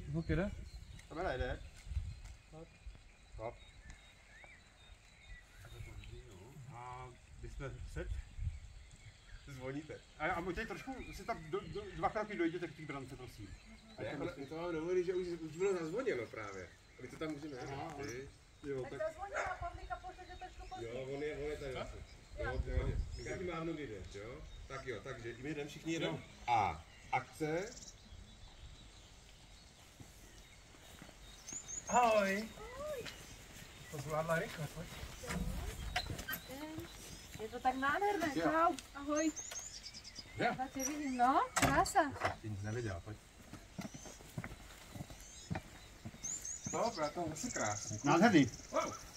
Zvuk jede? Kamera jede. Hop. A když jsme set, zvoníte. A můžete trošku si tam dva kroky dojděte k té brance, prosím. A jako my to máme domluvený, že už bylo zazvoněno právě. A my to tam můžeme hrát. Jo, Tak zazvonila, Pavlíka pošlete trošku později. Jo, on je tady zase. Jo, každý mávnu vyjde, jo? Tak jo, takže my jdeme všichni jedeme. A akce. Ahoj. To zvládla rychle, pojď. Je to tak nádherné, Jo. čau, ahoj. Jo. Já tě vidím, no, krása. Ty nic nevěděla, pojď. Dobrá, to je asi krásný. Nádherný. Wow.